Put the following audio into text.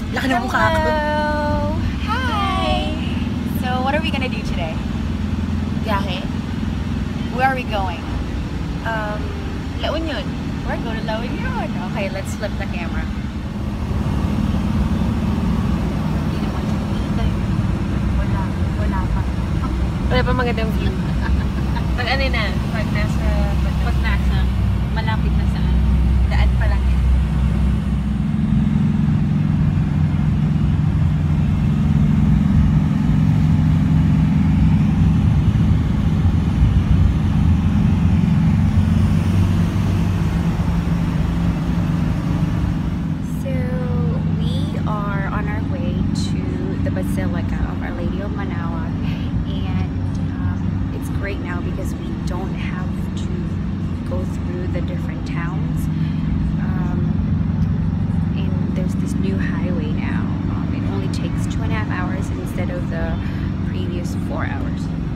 Laki ng mukha ko. Hello! Hi! So, what are we gonna do today? Biyahe? Where are we going? La Union. We're going to La Union. Okay, let's flip the camera. Hindi naman siya. Wala pa. Wala pa magandang view. Pag ano na? Pag nasa malapit na saan? Daan pa lang yan. So, we are on our way to the Basilica of Our Lady of Manaoag, and it's great now because we don't have to go through the different towns. And there's this new highway now. It only takes 2.5 hours instead of the previous 4 hours.